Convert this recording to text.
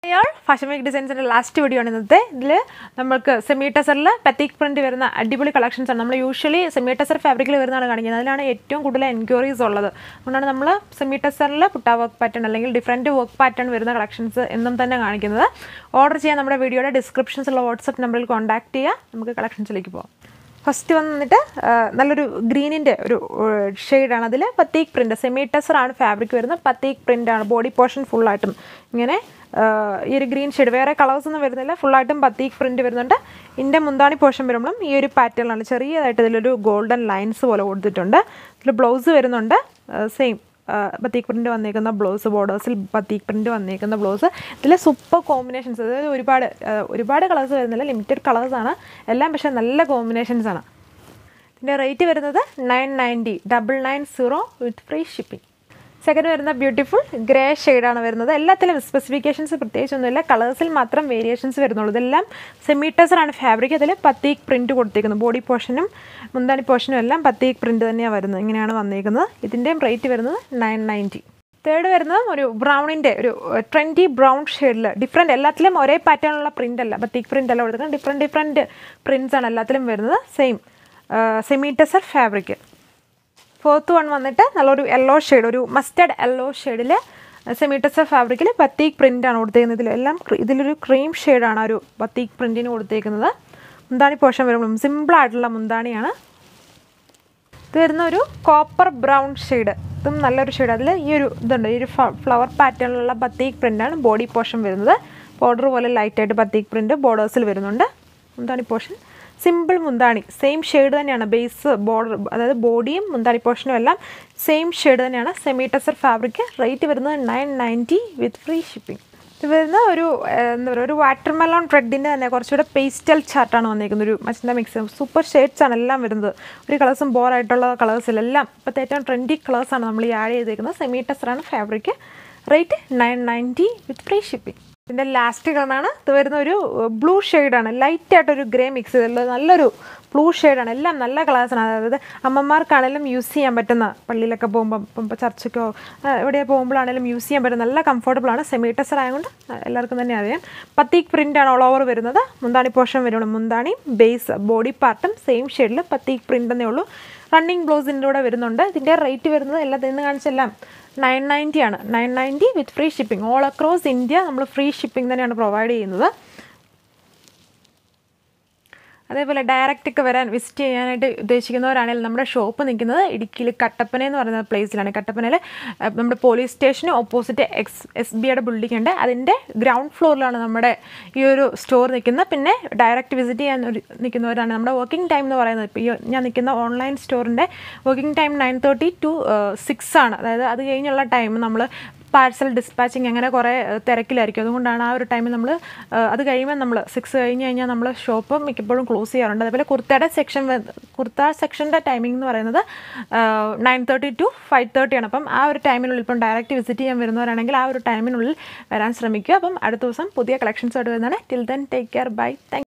Fashion Week Designs last video. We semi-tusser batik print adibuli collections. We usually semi-tusser fabric inquiries. We semi-tusser putta work pattern different work pattern collections. Order cheya video descriptions WhatsApp number contact collections. First one is green shade batik print. Semi-tusser fabric batik print body portion full item. This green shade where colors full item batik print varununde inde mundani portion varumbum ee pattern aanu cheriyaayittu idilu golden lines pole kodutittunde idilu blouse varununde same batik print vannekkunna blouse borders il batik print vannekkunna blouse idile super combinations ഒരുപാട് colors varunilla limited colors aanu ellam പക്ഷേ നല്ല combinations aanu ഇതിന്റെ rate വരുന്നത് 990 990 with free shipping. Second is beautiful grey shade. All specifications colors variations. Semi-tusser fabric batik print body portion mundani portion batik print rate 990. Third is brown trendy brown shade. Different pattern print batik print different prints same semi-tusser fabric. Fourth one is a yellow shade, mustard yellow shade. Semi-tusser fabric batik print. This is a cream shade. Batik print. Mundani portion simple mundani. This is a copper brown shade. This is a flower pattern batik print. Body portion. Border light batik print. Borders. Mundani portion. Simple mundani, same shade than base border, body mundani portion same shade than semi-tusser fabric. Rate 990 with free shipping. This is a watermelon thread in a pastel chart. Mix super shades and colors and bore colors. But trendy colors are semi-tusser fabric. Rate 990 with free shipping. The last is blue shade, light grey mix. Blue shade and all colors. Ammamar kanalum use cheyan pattuna pallilokke പോകുമ്പോൾ ചർച്ചക്കോ എവിടെ പോകുമ്പോഴാണെങ്കിലും use ചെയ്യാൻ പറ്റുന്ന നല്ല comfortable ആണ് semi-tusser ആയതുകൊണ്ട് എല്ലാവർക്കും തന്നെ അറിയാം batik print ആണ് all over വരുന്നത് മുന്താണി പോർഷൻ വരുന്നത് മുന്താണി ബേസ് ബോഡി പാർട്ടും സെയിം ഷെയ്ഡിൽ batik print എന്നേ ഉള്ളൂ റണ്ണിംഗ് ബ്ലൗസ് ഇതിന്റെ കൂടെ വരുന്നുണ്ട് ഇതിന്റെ റേറ്റ് വരുന്നത് എല്ലാം ഇന്ന് കാണിച്ചെല്ലാം 990 ആണ് 990 with free shipping all across India നമ്മൾ free shipping തന്നെയാണ് പ്രൊവൈഡ് ചെയ്യുന്നത് അതേപോലെ ഡയറക്റ്റ് ഒക്കെ വരാൻ വിസിറ്റ് ചെയ്യാനായിട്ട് ഉദ്ദേശിക്കുന്നവരാണെങ്കിൽ നമ്മുടെ ഷോപ്പ് നിൽക്കുന്നത് ഇടുക്കിയിൽ കട്ടപ്പന എന്ന് പറയുന്ന പ്ലേസിലാണ് കട്ടപ്പനയിൽ നമ്മുടെ പോലീസ് സ്റ്റേഷന് ഓപ്പോസിറ്റ് SBIയുടെ ബിൽഡിംഗ് ഉണ്ട് അതിൻ്റെ ഗ്രൗണ്ട് ഫ്ലോറിലാണ് നമ്മുടെ ഈ ഒരു സ്റ്റോർ നിൽക്കുന്നത് പിന്നെ ഡയറക്റ്റ് വിസിറ്റ് ചെയ്യാൻ നിൽക്കുന്നവരാണ് നമ്മുടെ വർക്കിംഗ് ടൈം എന്ന് പറയുന്നത് ഇപ്പോൾ ഞാൻ നിൽക്കുന്ന ഓൺലൈൻ സ്റ്റോറിൻ്റെ വർക്കിംഗ് ടൈം 9:30 to 6 ആണ് അതായത് അത് കഴിഞ്ഞുള്ള ടൈം നമ്മൾ പാർസൽ ഡിസ്പാച്ചിങ് അങ്ങനെ കുറേ തിരക്കിലായിരിക്കും അതുകൊണ്ടാണ് ആ ഒരു ടൈമിൽ നമ്മൾ അത് കഴിയുമ്പോൾ നമ്മൾ 6 കഴിഞ്ഞ് കഴിഞ്ഞാൽ നമ്മൾ ഷോപ്പ് മിക്കപ്പോഴും ക്ലോസ് ചെയ്യാറുണ്ട് അതേപോലെ കുർത്ത സെക്ഷൻ്റെ ടൈമിംഗ് എന്ന് പറയുന്നത് 9:30 to 5:30 ആണ് അപ്പം ആ ഒരു ടൈമിനുള്ളിൽ ഇപ്പം ഡയറക്റ്റ് വിസിറ്റ് ചെയ്യാൻ വരുന്നവരാണെങ്കിൽ ആ ഒരു ടൈമിനുള്ളിൽ വരാൻ ശ്രമിക്കുക അപ്പം അടുത്ത ദിവസം പുതിയ കളക്ഷൻസ് ആയിട്ട് വരുന്നതാണ് till then take care bye thank